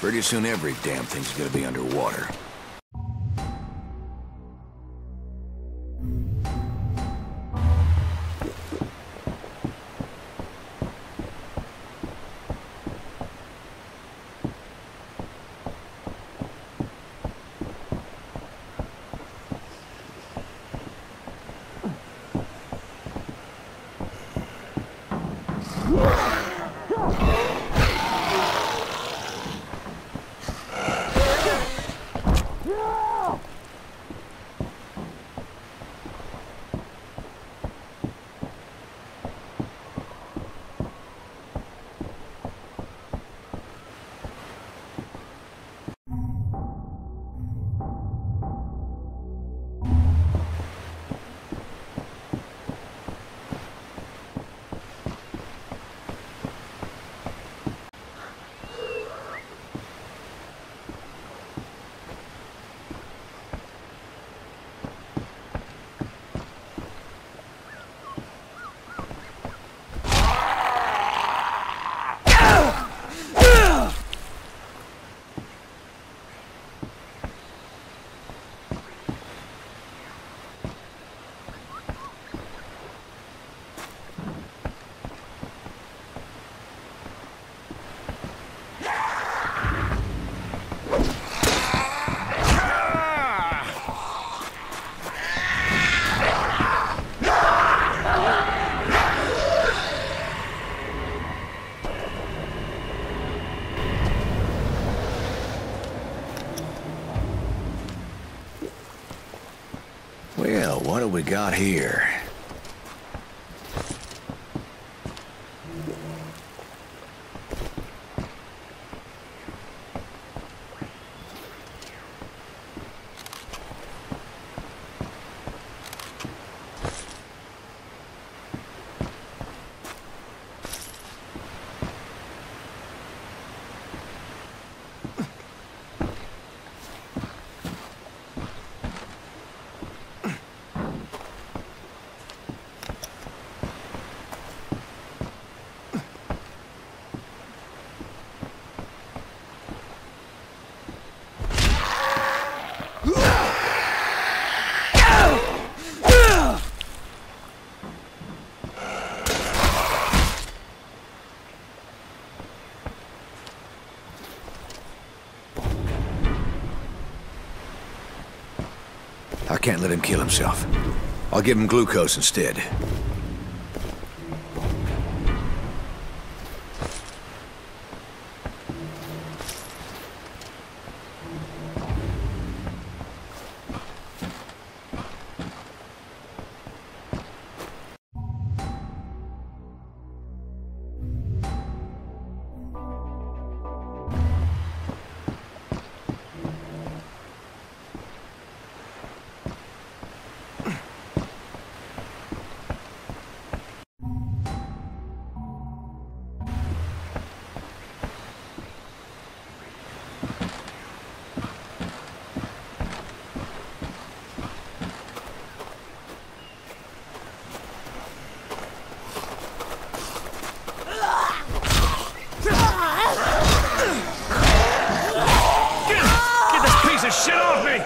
Pretty soon every damn thing's gonna be underwater. Well, what do we got here? I can't let him kill himself. I'll give him glucose instead. Shit off me!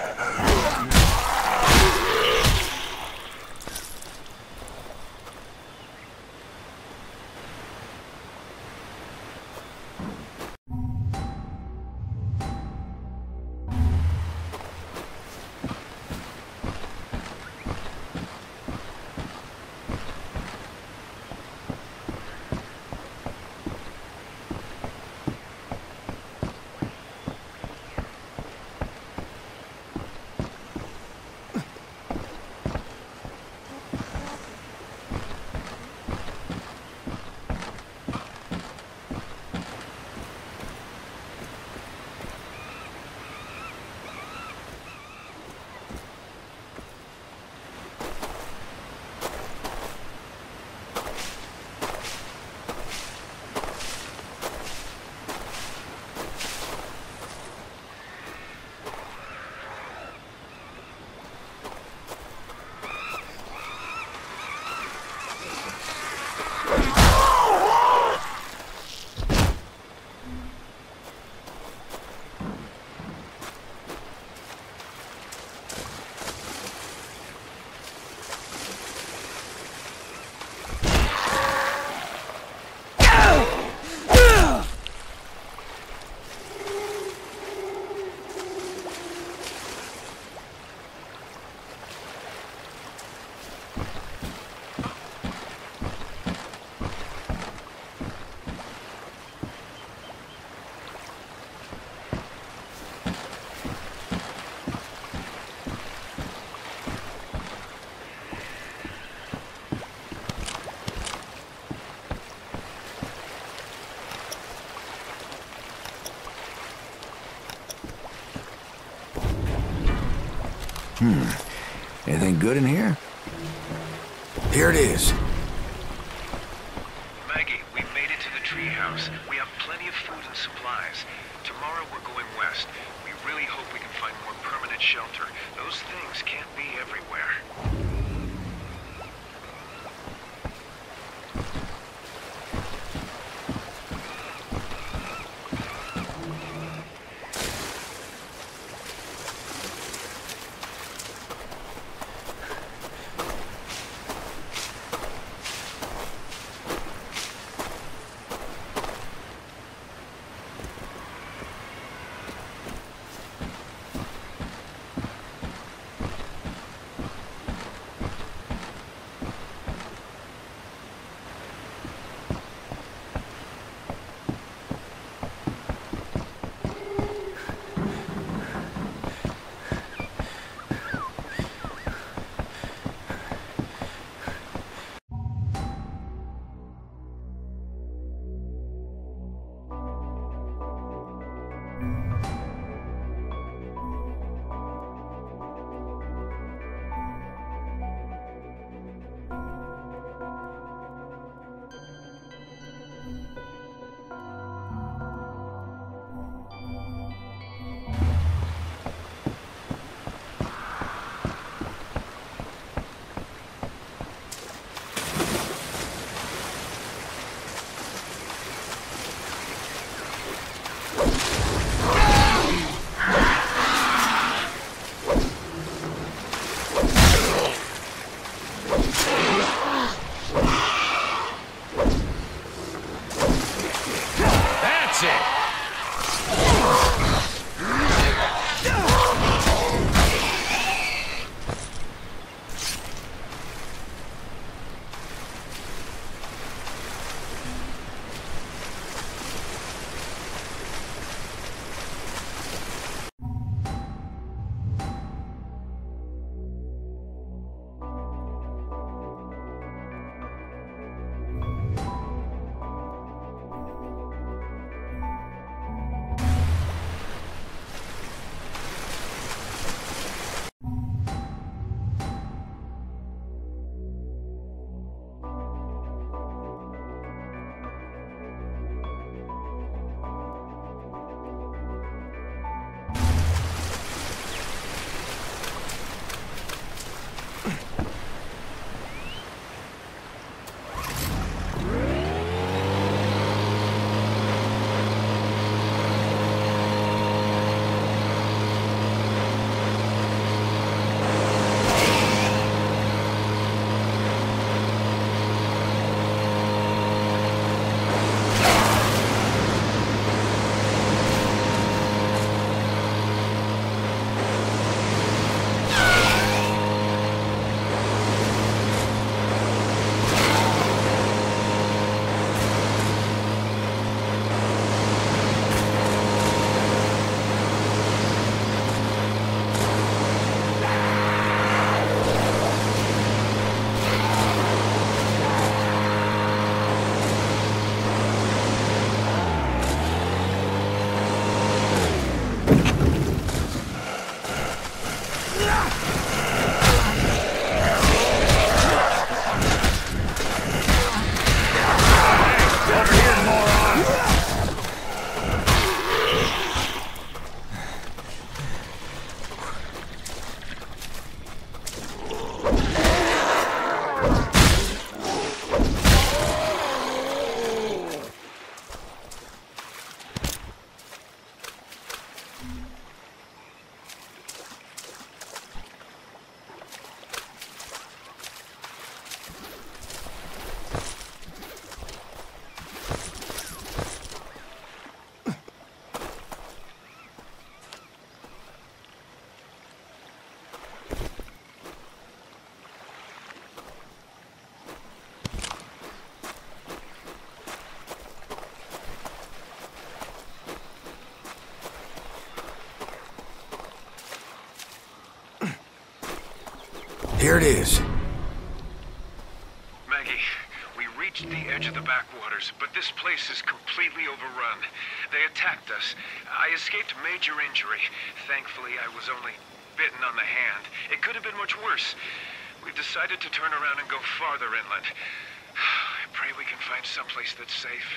Anything good in here? Here it is. Maggie, we've made it to the treehouse. We have plenty of food and supplies. Tomorrow we're going west. We really hope we can find more permanent shelter. Those things can't be everywhere. Here it is. Maggie, we reached the edge of the backwaters, but this place is completely overrun. They attacked us. I escaped major injury. Thankfully, I was only bitten on the hand. It could have been much worse. We've decided to turn around and go farther inland. I pray we can find someplace that's safe.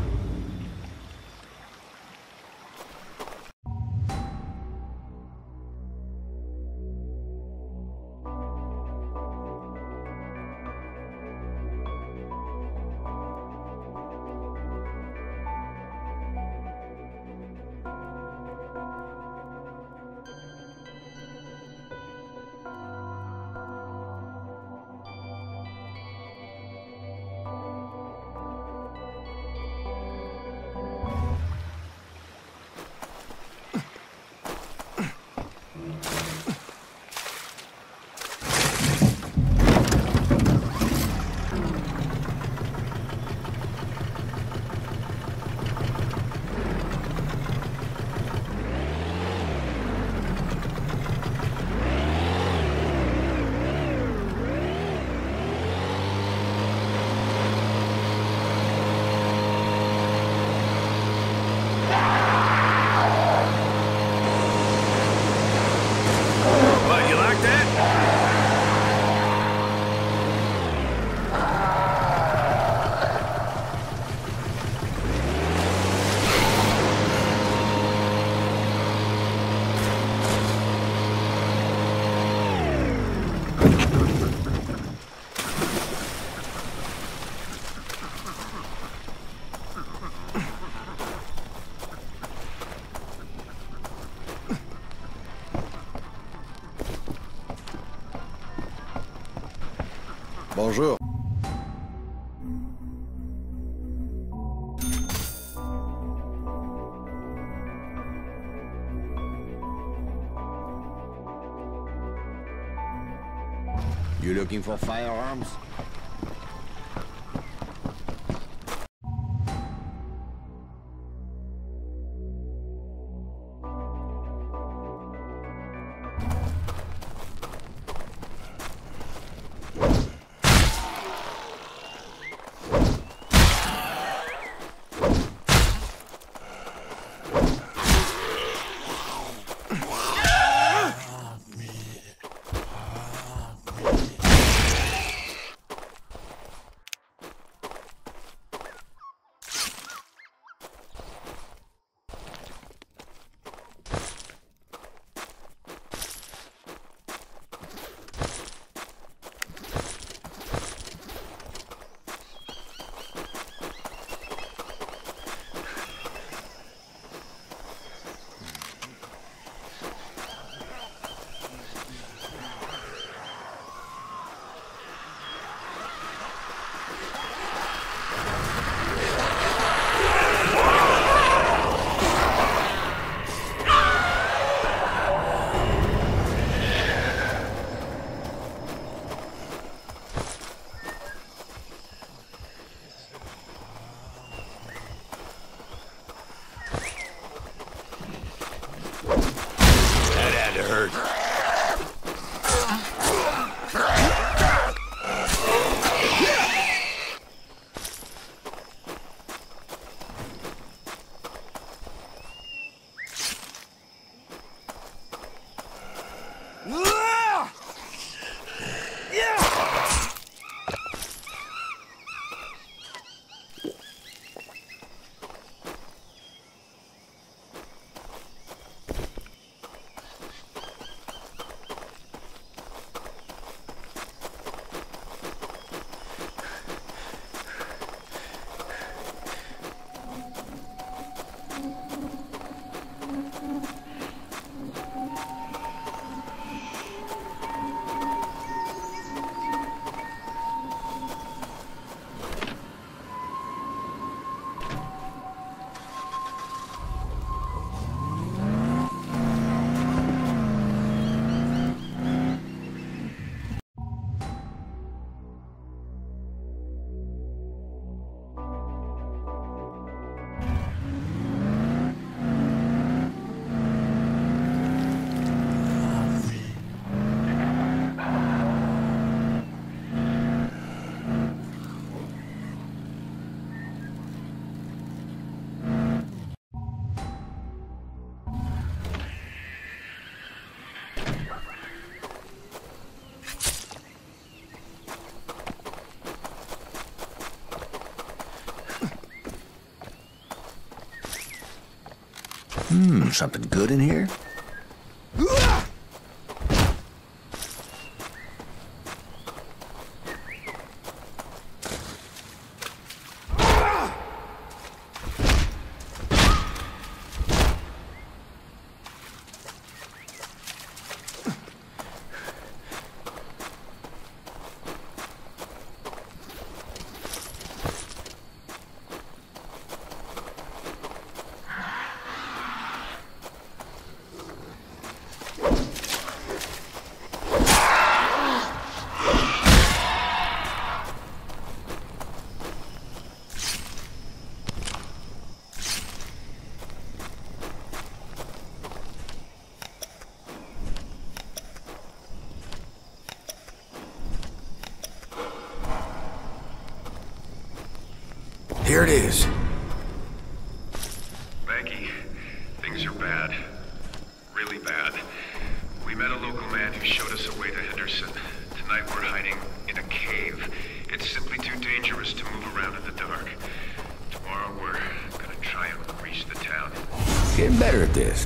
Bonjour. You looking for firearms? Something good in here? Here it is. Maggie, things are bad. Really bad. We met a local man who showed us a way to Henderson. Tonight we're hiding in a cave. It's simply too dangerous to move around in the dark. Tomorrow we're gonna try and reach the town. Getting better at this.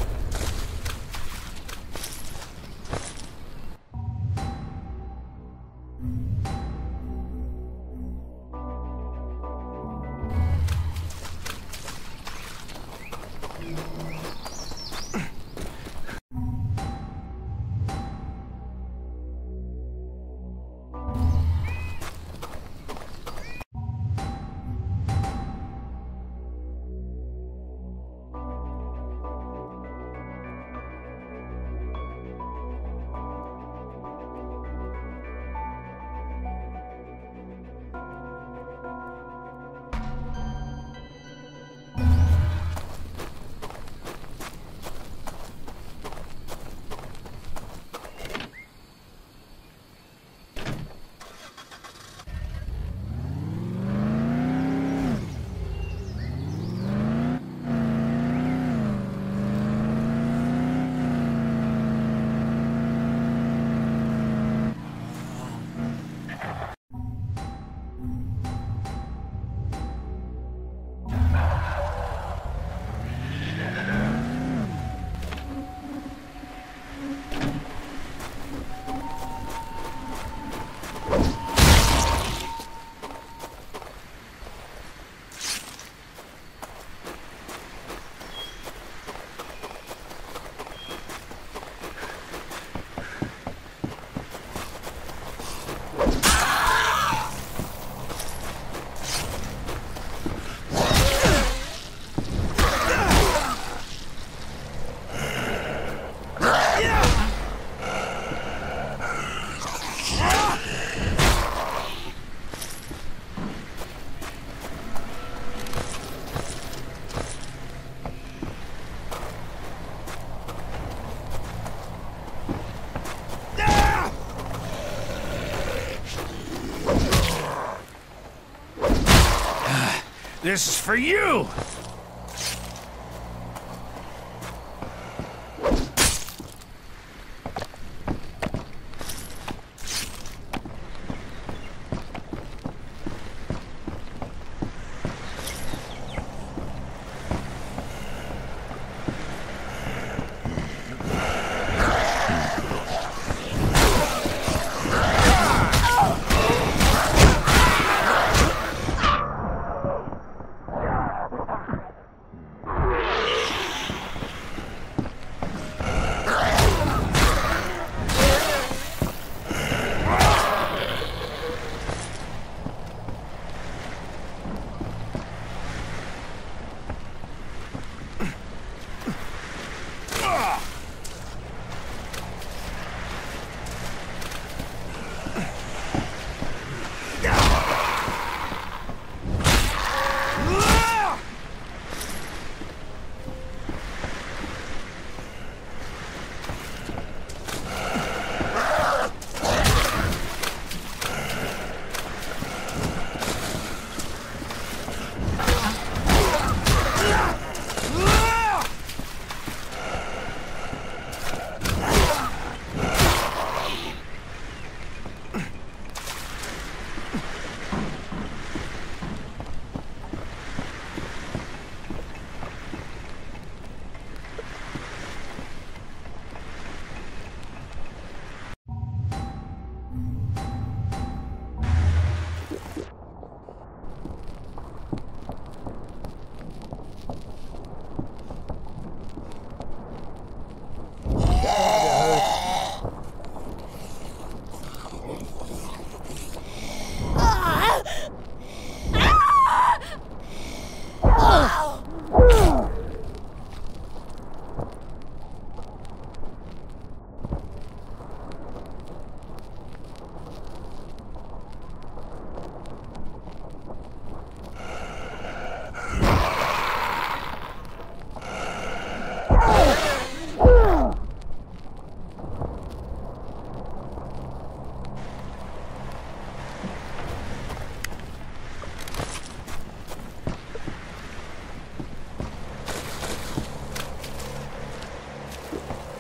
This is for you!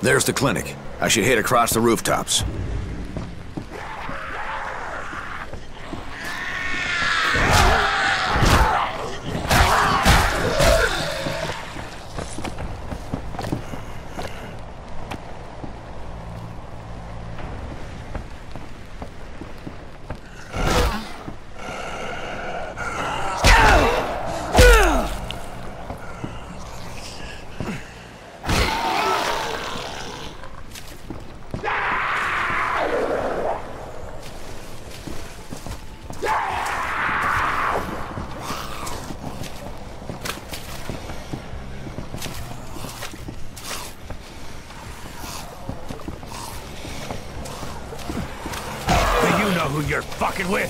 There's the clinic. I should head across the rooftops. Who you're fucking with?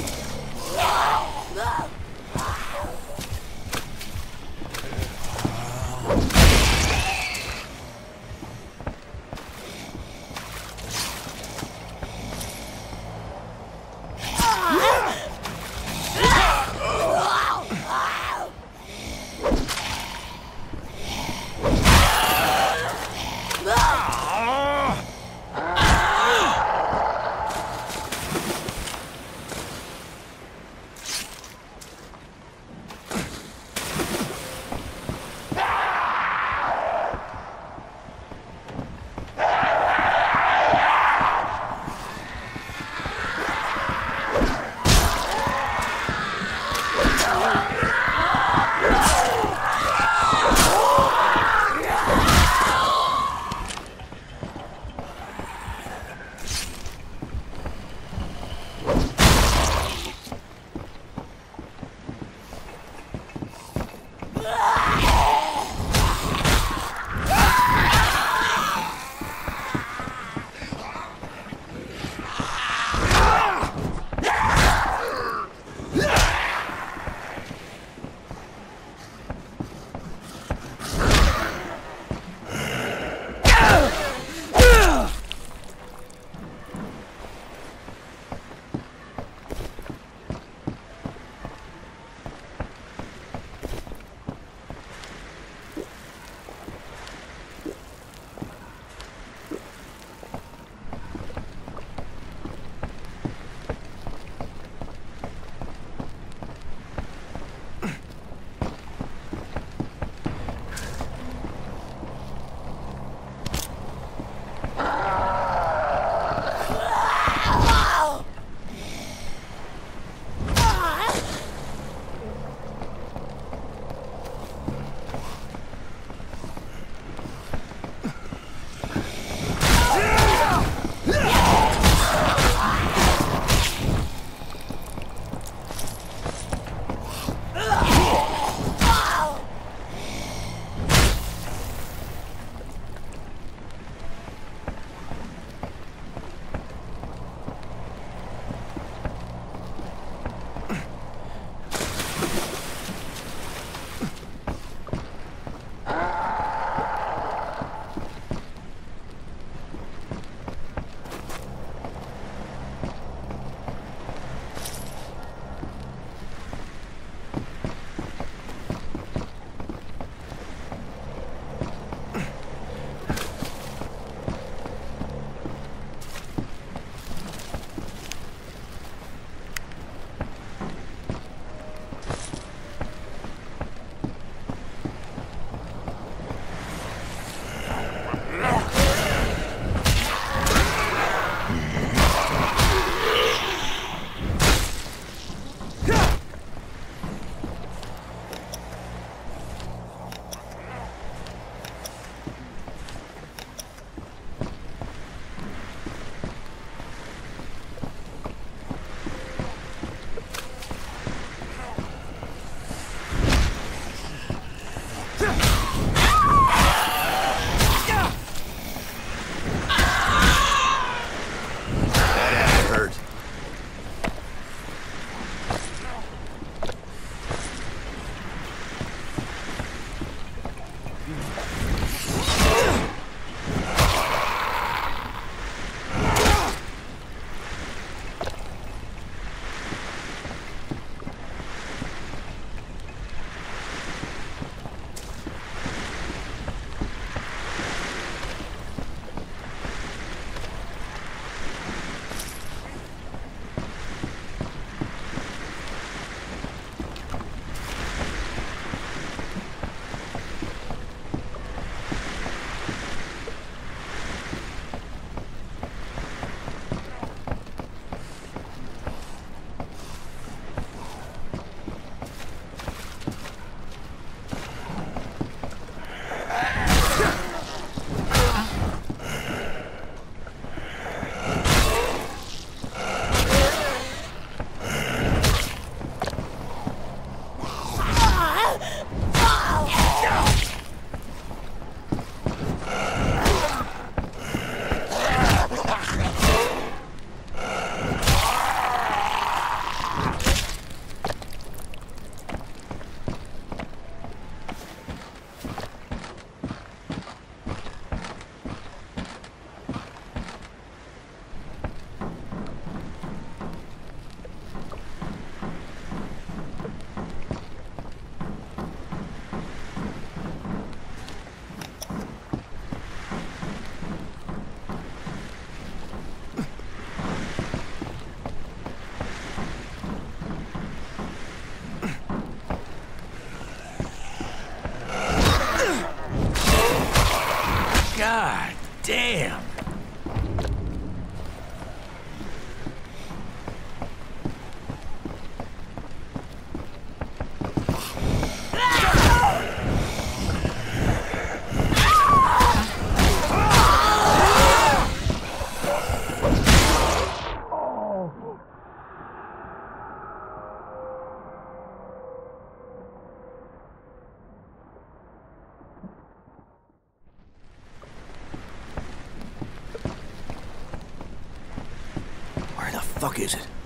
fuck is it?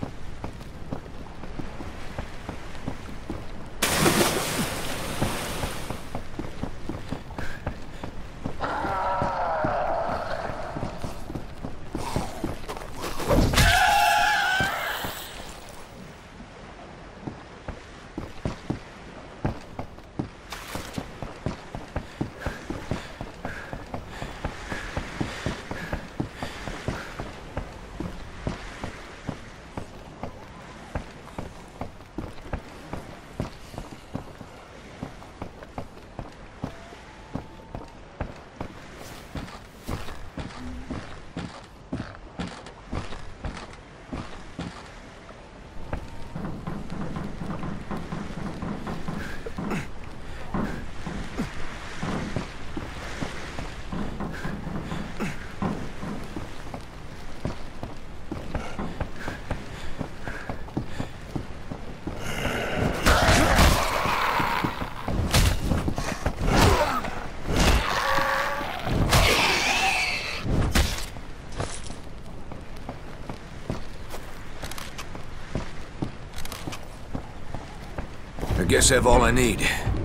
I guess I have all I need.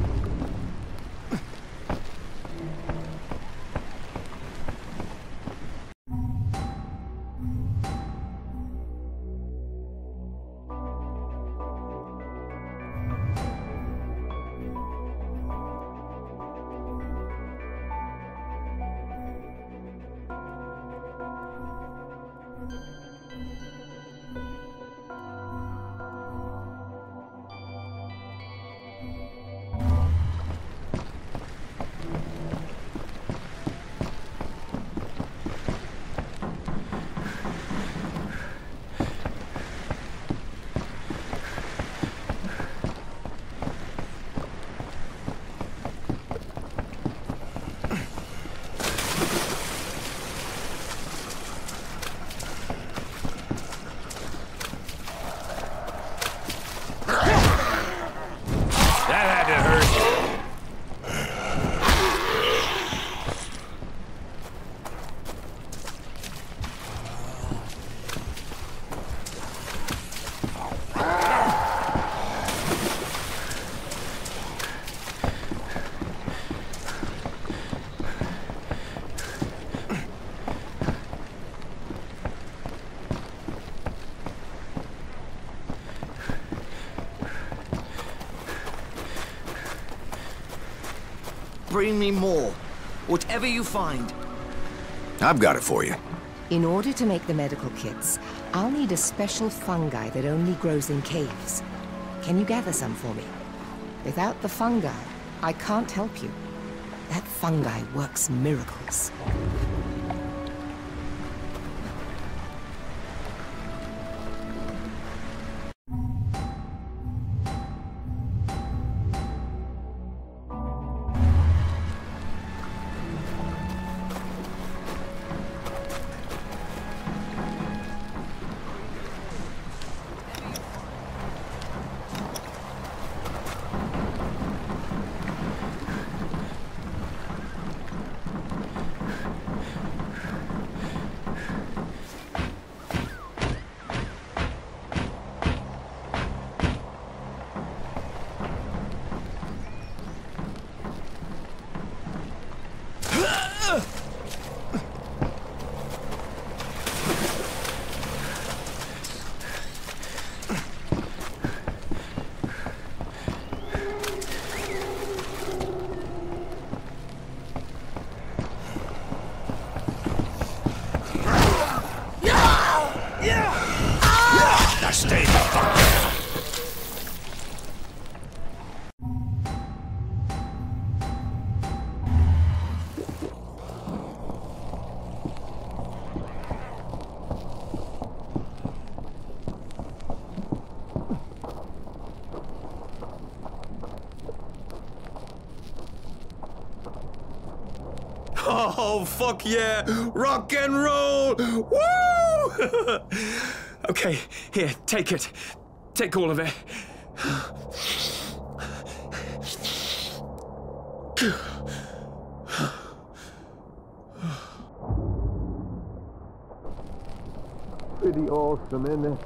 Bring me more. Whatever you find. I've got it for you. In order to make the medical kits, I'll need a special fungi that only grows in caves. Can you gather some for me? Without the fungi, I can't help you. That fungi works miracles. Stay the fuck down. Oh, fuck yeah! Rock and roll! Woo! Okay, here, take it. Take all of it. pretty awesome, isn't it?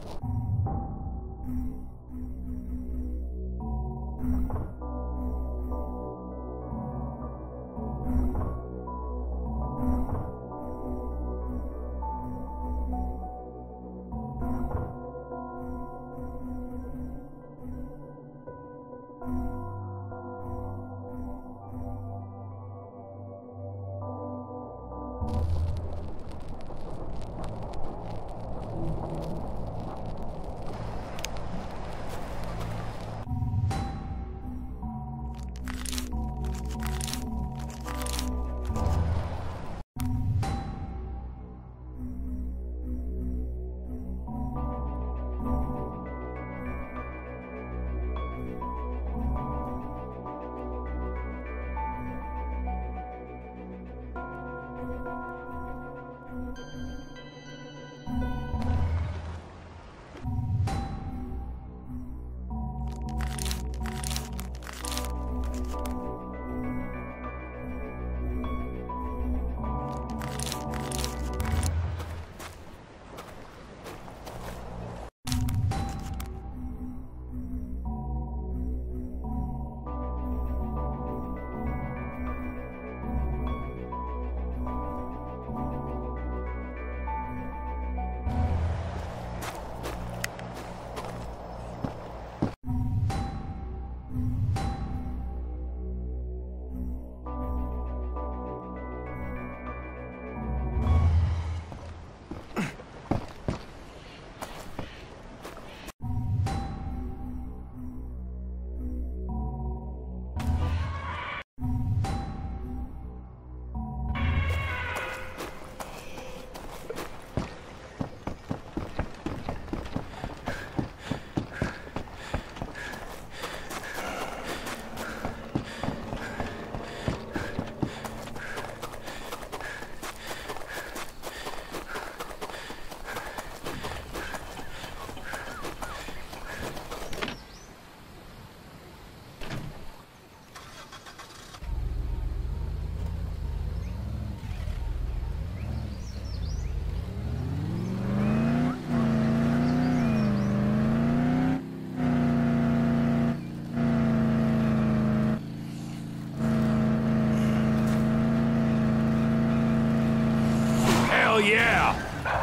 Hell yeah!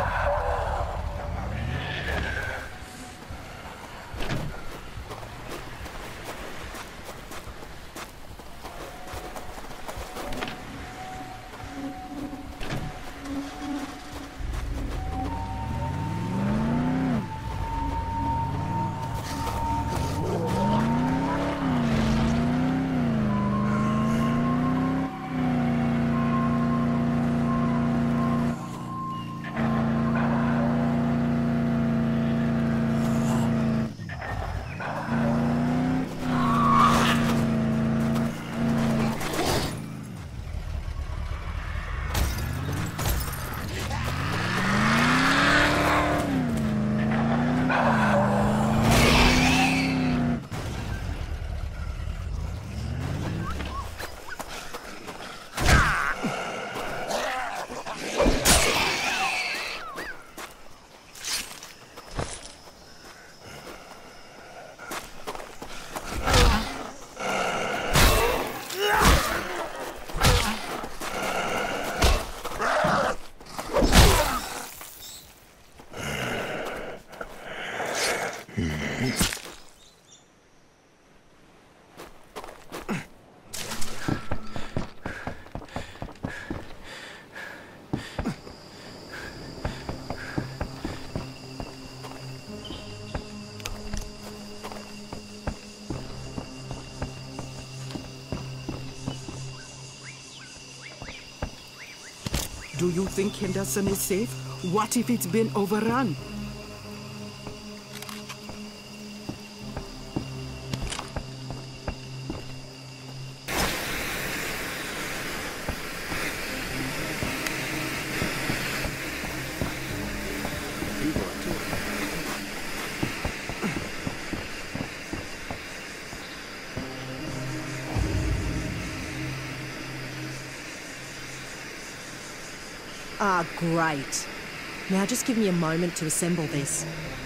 Do you think Henderson is safe? What if it's been overrun? Ah, great. Now just give me a moment to assemble this.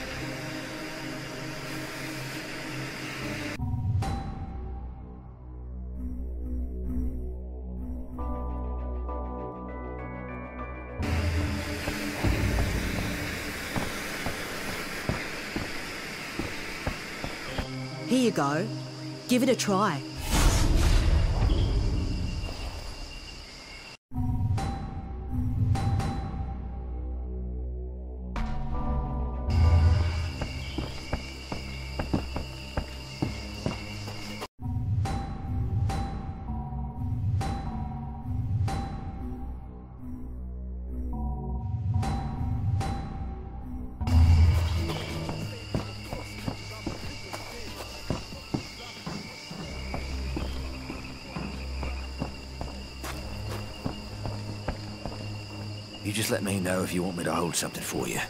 Here you go. Give it a try. You just let me know if you want me to hold something for you.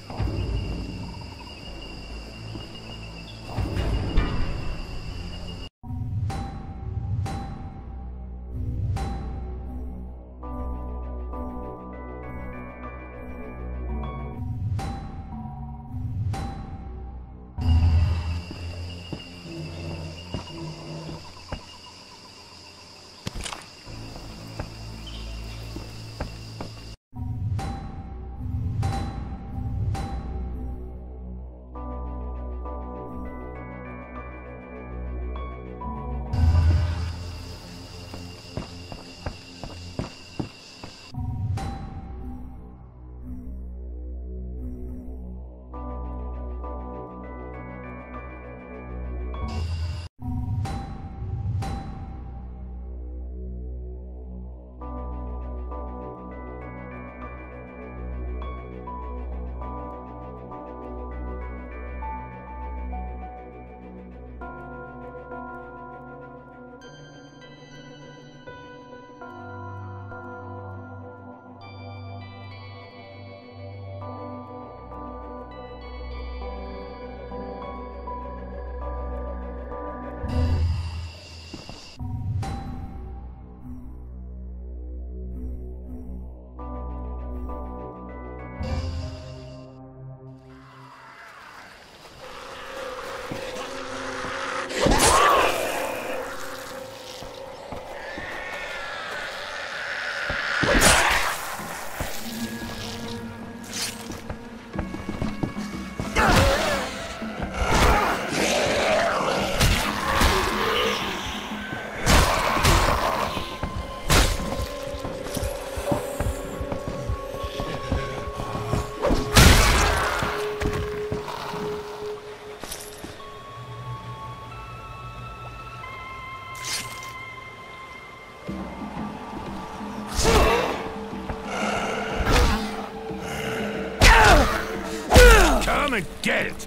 Come and get it!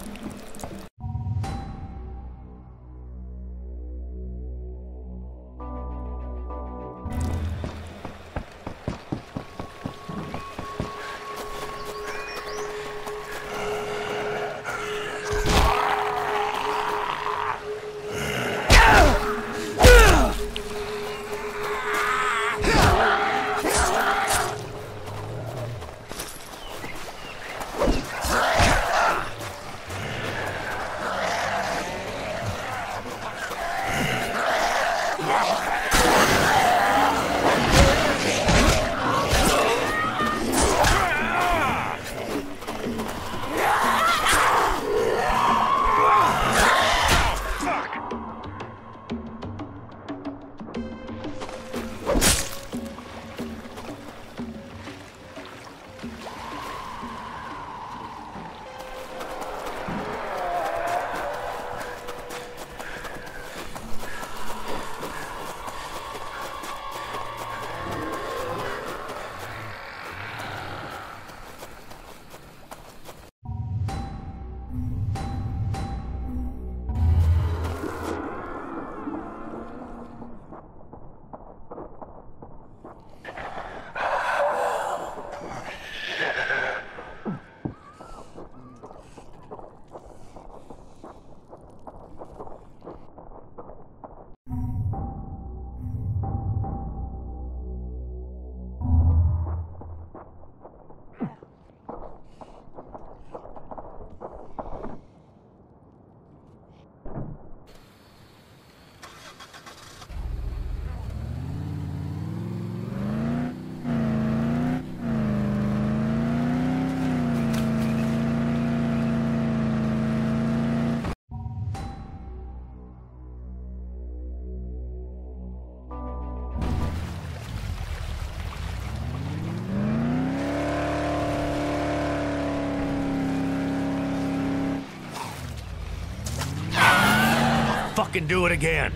fucking do it again.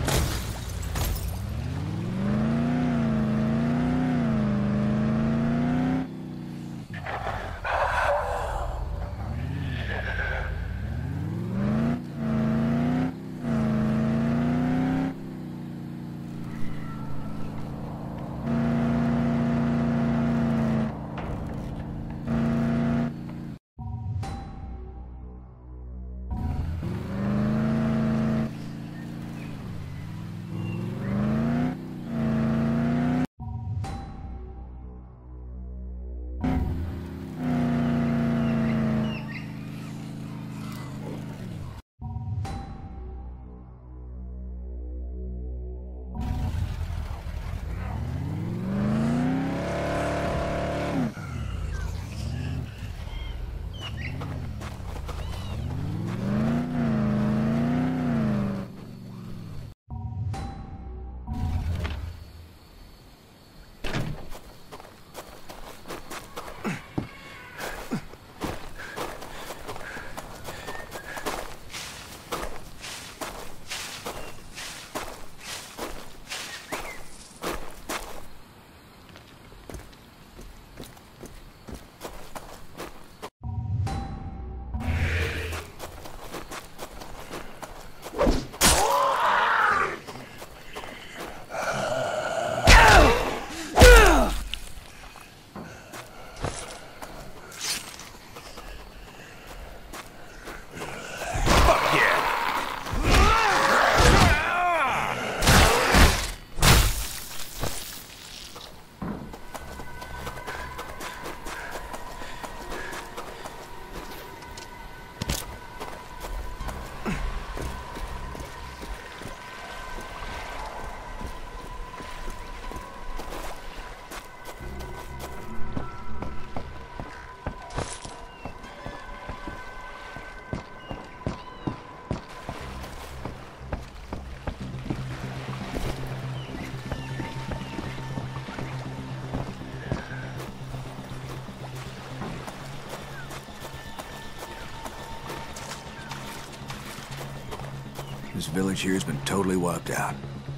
This village here has been totally wiped out.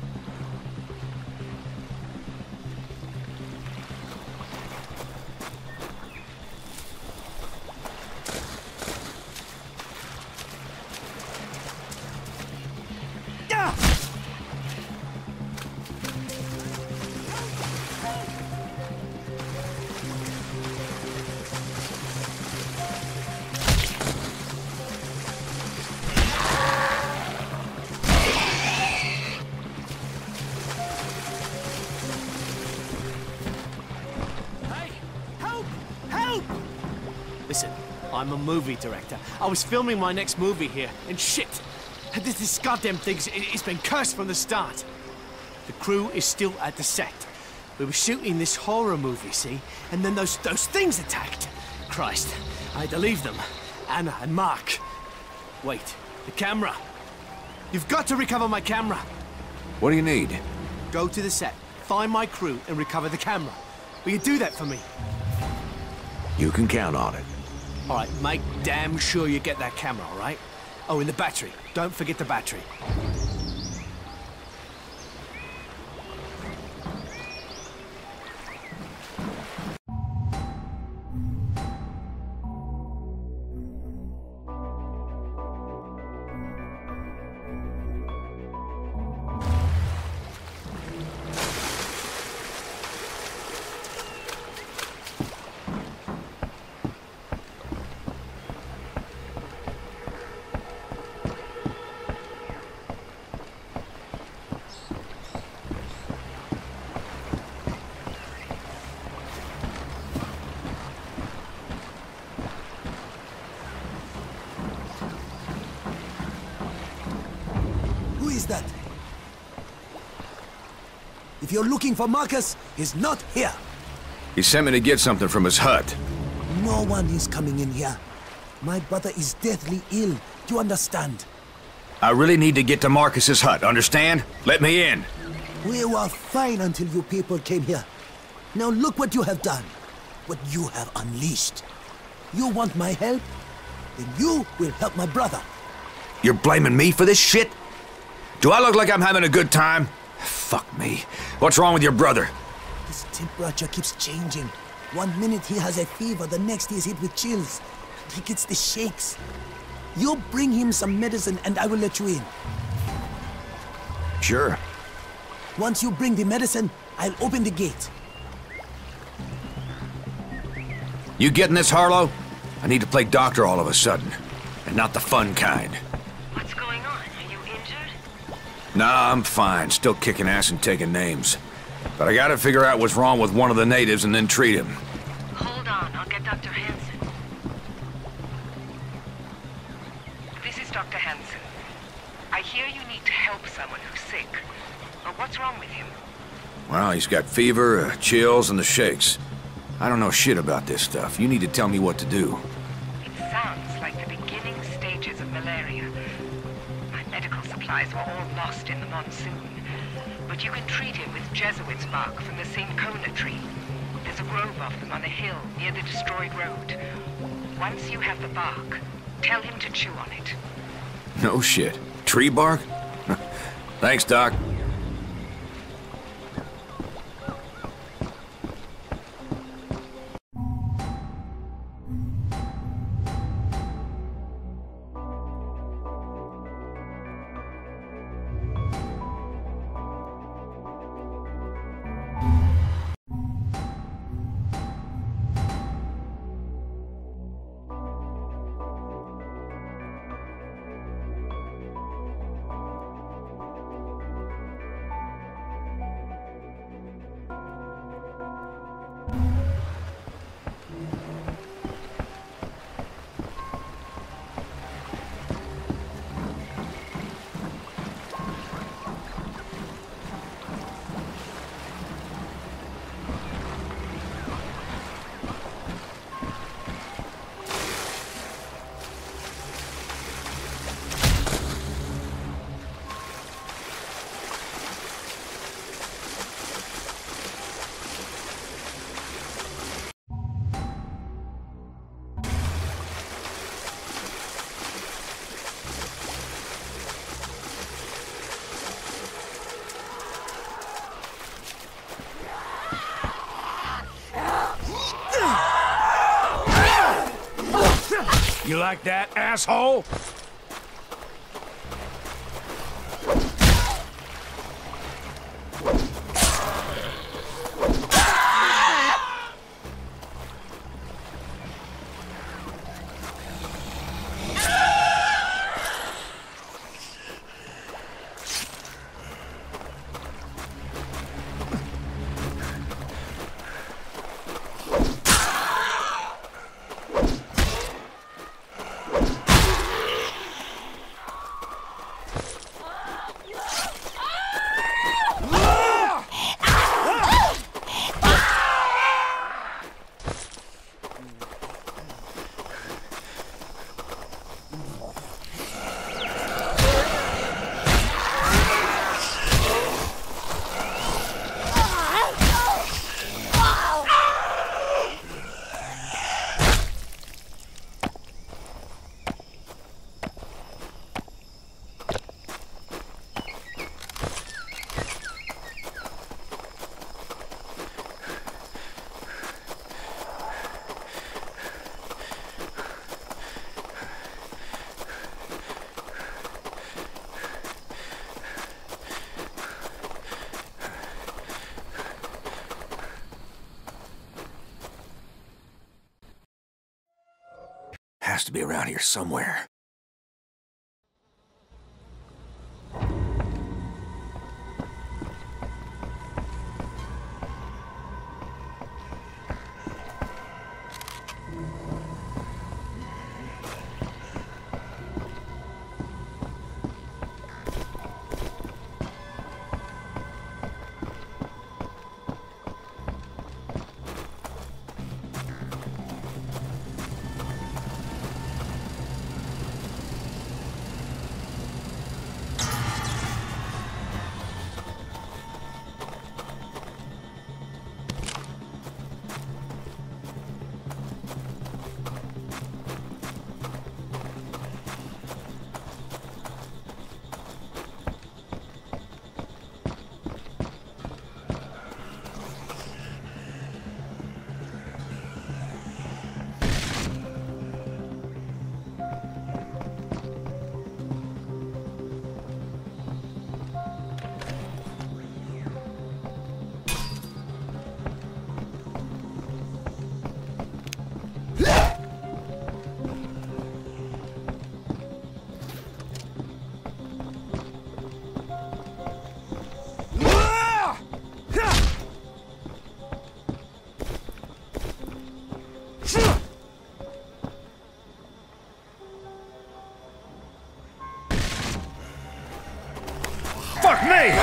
Listen, I'm a movie director. I was filming my next movie here, and shit! This goddamn it's been cursed from the start. The crew is still at the set. We were shooting this horror movie, see? And then those things attacked. Christ, I had to leave them. Anna and Mark. Wait, the camera. You've got to recover my camera. What do you need? Go to the set, find my crew, and recover the camera. Will you do that for me? You can count on it. All right, make damn sure you get that camera, all right? Oh, and the battery. Don't forget the battery. That? If you're looking for Marcus, he's not here. He sent me to get something from his hut. No one is coming in here. My brother is deathly ill. Do you understand? I really need to get to Marcus's hut, understand? Let me in. We were fine until you people came here. Now look what you have done. What you have unleashed. You want my help? Then you will help my brother. You're blaming me for this shit? Do I look like I'm having a good time? Fuck me. What's wrong with your brother? His temperature keeps changing. 1 minute he has a fever, the next he is hit with chills. He gets the shakes. You bring him some medicine and I will let you in. Sure. Once you bring the medicine, I'll open the gate. You getting this, Harlow? I need to play doctor all of a sudden. And not the fun kind. What's going on? Are you injured? Nah, I'm fine. Still kicking ass and taking names. But I gotta figure out what's wrong with one of the natives and then treat him. Hold on, I'll get Dr. Hansen. This is Dr. Hansen. I hear you need to help someone who's sick. What's wrong with him? Well, he's got fever, chills, and the shakes. I don't know shit about this stuff. You need to tell me what to do. It sounds like the beginning stages of malaria. My medical supplies were all lost in the monsoon. But you can treat him with Jesuit's bark from the St. Kona tree. There's a grove of them on a hill near the destroyed road. Once you have the bark, tell him to chew on it. No shit. Tree bark? Thanks, Doc. You like that, asshole? Has to be around here somewhere. Fuck me!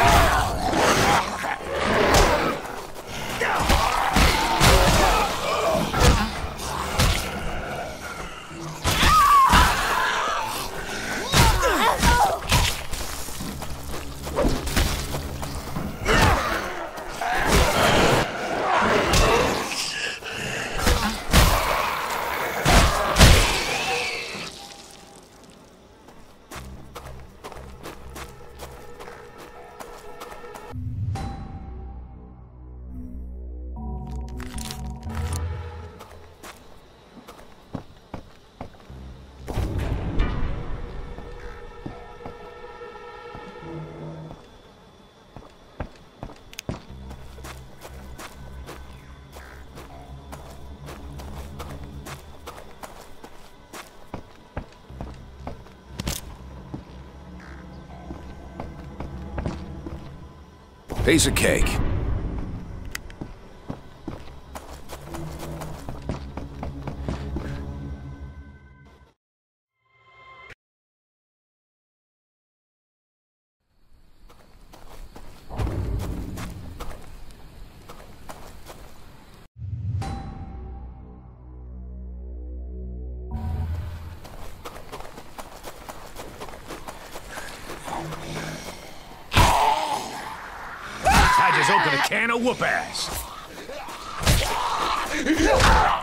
Piece of cake. I just opened a can of whoop-ass.